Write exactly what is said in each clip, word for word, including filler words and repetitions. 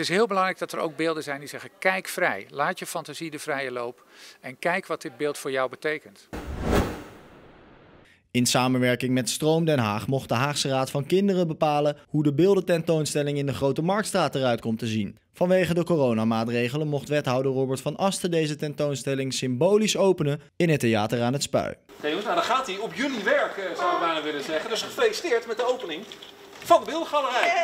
is heel belangrijk dat er ook beelden zijn die zeggen: kijk vrij, laat je fantasie de vrije loop en kijk wat dit beeld voor jou betekent. In samenwerking met Stroom Den Haag mocht de Haagse Raad van Kinderen bepalen hoe de beeldententoonstelling in de Grote Marktstraat eruit komt te zien. Vanwege de coronamaatregelen mocht wethouder Robert van Asten deze tentoonstelling symbolisch openen in het theater aan het Spui. Hey jongens, nou dan gaat hij op jullie werk, zou ik bijna willen zeggen. Dus gefeliciteerd met de opening van de Beeldengalerij.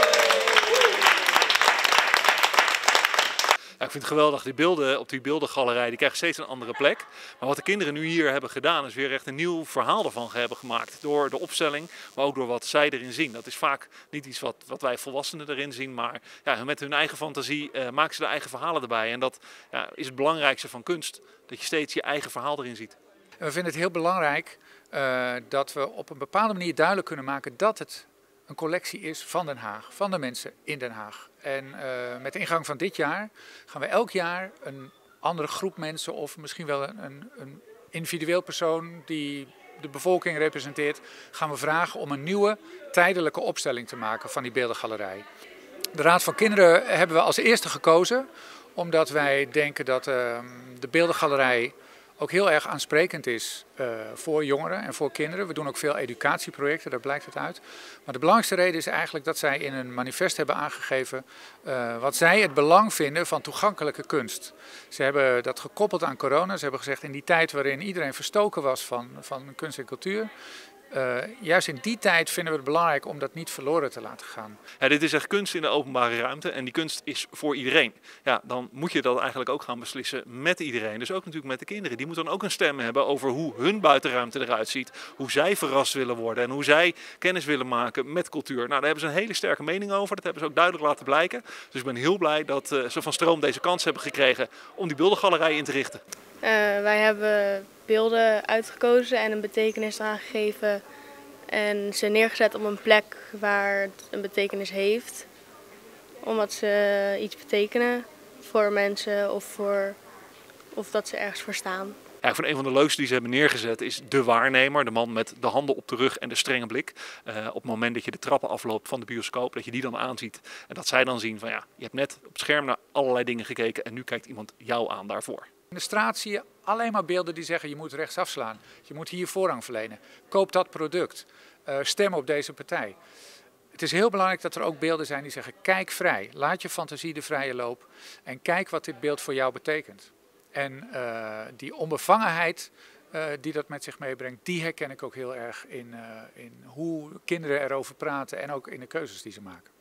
Ja, ik vind het geweldig, die beelden op die beeldengalerij die krijgen steeds een andere plek. Maar wat de kinderen nu hier hebben gedaan is weer echt een nieuw verhaal ervan hebben gemaakt. Door de opstelling, maar ook door wat zij erin zien. Dat is vaak niet iets wat, wat wij volwassenen erin zien, maar ja, met hun eigen fantasie uh, maken ze de eigen verhalen erbij. En dat ja, is het belangrijkste van kunst, dat je steeds je eigen verhaal erin ziet. En we vinden het heel belangrijk uh, dat we op een bepaalde manier duidelijk kunnen maken dat het een collectie is van Den Haag, van de mensen in Den Haag. En uh, met de ingang van dit jaar gaan we elk jaar een andere groep mensen of misschien wel een, een, een individueel persoon die de bevolking representeert, gaan we vragen om een nieuwe tijdelijke opstelling te maken van die beeldengalerij. De Raad van Kinderen hebben we als eerste gekozen omdat wij denken dat uh, de beeldengalerij ook heel erg aansprekend is uh, voor jongeren en voor kinderen. We doen ook veel educatieprojecten, daar blijkt het uit. Maar de belangrijkste reden is eigenlijk dat zij in een manifest hebben aangegeven uh, wat zij het belang vinden van toegankelijke kunst. Ze hebben dat gekoppeld aan corona. Ze hebben gezegd in die tijd waarin iedereen verstoken was van, van kunst en cultuur. Uh, juist in die tijd vinden we het belangrijk om dat niet verloren te laten gaan. Ja, dit is echt kunst in de openbare ruimte en die kunst is voor iedereen. Ja, dan moet je dat eigenlijk ook gaan beslissen met iedereen. Dus ook natuurlijk met de kinderen. Die moeten dan ook een stem hebben over hoe hun buitenruimte eruit ziet. Hoe zij verrast willen worden en hoe zij kennis willen maken met cultuur. Nou, daar hebben ze een hele sterke mening over. Dat hebben ze ook duidelijk laten blijken. Dus ik ben heel blij dat uh, ze van Stroom deze kans hebben gekregen om die beeldengalerij in te richten. Uh, wij hebben beelden uitgekozen en een betekenis eraan gegeven en ze neergezet op een plek waar het een betekenis heeft. Omdat ze iets betekenen voor mensen of, voor, of dat ze ergens voor staan. Ja, ik vind een van de leukste die ze hebben neergezet is de waarnemer. De man met de handen op de rug en de strenge blik. Uh, op het moment dat je de trappen afloopt van de bioscoop, dat je die dan aanziet. En dat zij dan zien van ja, je hebt net op het scherm naar allerlei dingen gekeken en nu kijkt iemand jou aan daarvoor. In de straat zie je alleen maar beelden die zeggen je moet rechtsaf slaan. Je moet hier voorrang verlenen. Koop dat product. Uh, stem op deze partij. Het is heel belangrijk dat er ook beelden zijn die zeggen kijk vrij. Laat je fantasie de vrije loop. En kijk wat dit beeld voor jou betekent. En uh, die onbevangenheid uh, die dat met zich meebrengt, die herken ik ook heel erg in, uh, in hoe kinderen erover praten en ook in de keuzes die ze maken.